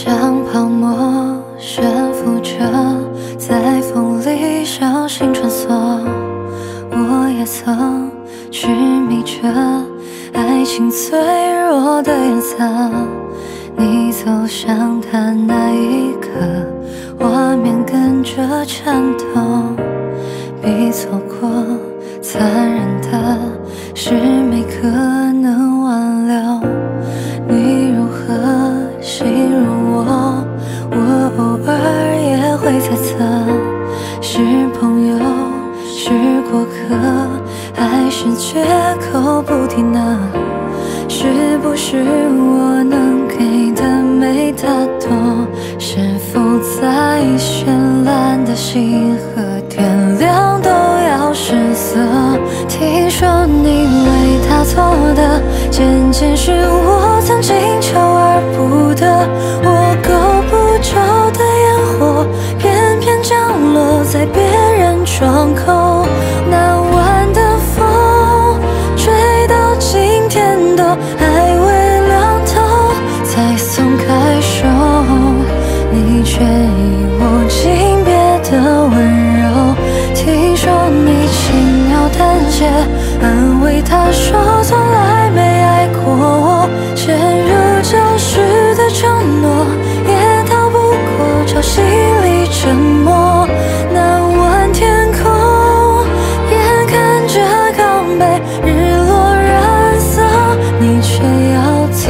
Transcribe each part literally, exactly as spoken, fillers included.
像泡沫悬浮着，在风里小心穿梭。我也曾痴迷着爱情脆弱的颜色。你走向它那一刻，画面跟着颤抖。比错过残忍的是没可能挽留。你如何形容我？我偶尔也会猜测，是朋友，是过客，还是绝口不提呢？是不是我能给的没他多？是否在绚烂的星河天亮都要失色？听说你为他做的，渐渐是我曾经求而不得。我够不着的烟火，偏偏降落在别人窗口。那晚的风吹到今天都还未凉透，才松开手，你却以我轻别的温柔。听说你轻描淡写安慰他说从来没爱过我，陷入旧时的承诺，也逃不过潮汐里沉默。那晚天空眼看着港北日落染色，你却要走，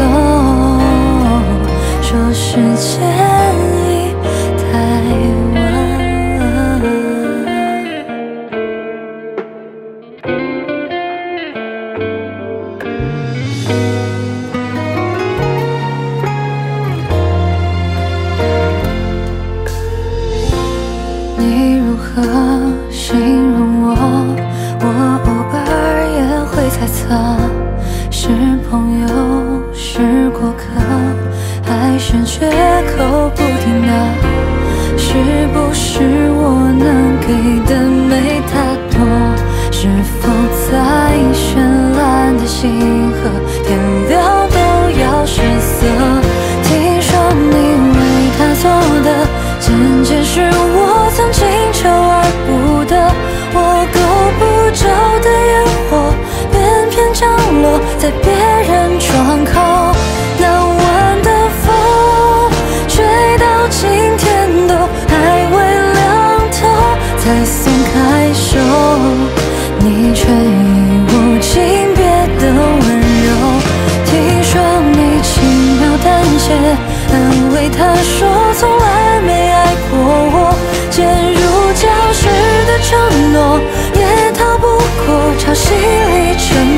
说时间已太晚。你如何形容我？我偶尔也会猜测，是朋友，是过客，还是绝口不提呢？是不是我能给的没他多？是否在绚烂的星河天亮都要失色？听说你为他做的，渐渐是我曾经求而不得。我够不着的烟火，偏偏降落在别人窗口。那晚的风吹到今天都还未凉透，才松开手，你却以我轻别的温柔。听说你轻描淡写安慰他说从来没爱过我，渐入礁石的承诺，也逃不过潮汐里沉